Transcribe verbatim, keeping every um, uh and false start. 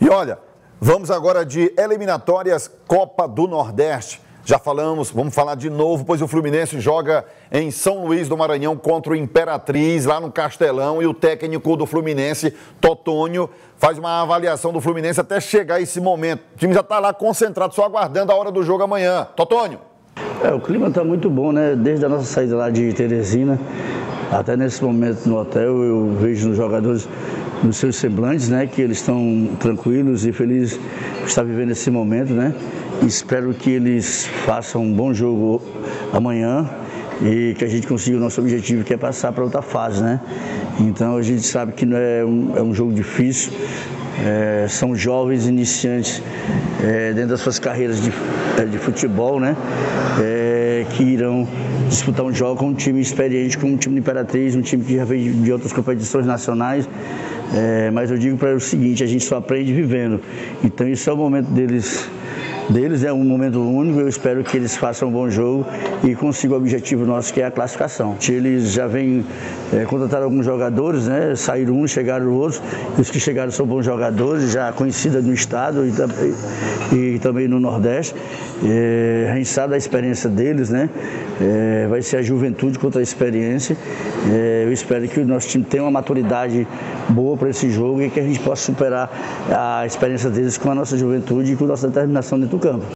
E olha, vamos agora de eliminatórias Copa do Nordeste. Já falamos, vamos falar de novo, pois o Fluminense joga em São Luís do Maranhão contra o Imperatriz, lá no Castelão, e o técnico do Fluminense, Totônio, faz uma avaliação do Fluminense até chegar esse momento. O time já está lá concentrado, só aguardando a hora do jogo amanhã. Totônio. É, o clima está muito bom, né? Desde a nossa saída lá de Teresina, até nesse momento no hotel, eu vejo nos jogadores, nos seus semblantes, né, que eles estão tranquilos e felizes por estar vivendo esse momento, né? Espero que eles façam um bom jogo amanhã e que a gente consiga o nosso objetivo, que é passar para outra fase, né? Então a gente sabe que não é um, é um jogo difícil, é, são jovens iniciantes é, dentro das suas carreiras de, de futebol, né? É, que irão disputar um jogo com um time experiente, com um time de Imperatriz, um time que já veio de outras competições nacionais. É, mas eu digo para eles o seguinte: a gente só aprende vivendo. Então isso é o momento deles. deles, é um momento único. Eu espero que eles façam um bom jogo e consigam o objetivo nosso, que é a classificação. Eles já vêm, é, contrataram alguns jogadores, né? Saíram uns, chegaram outros, e os que chegaram são bons jogadores, já conhecidos no estado e, e também no Nordeste. É, a gente sabe da experiência deles, né? É, vai ser a juventude contra a experiência. É, eu espero que o nosso time tenha uma maturidade boa para esse jogo e que a gente possa superar a experiência deles com a nossa juventude e com a nossa determinação dentro do campo.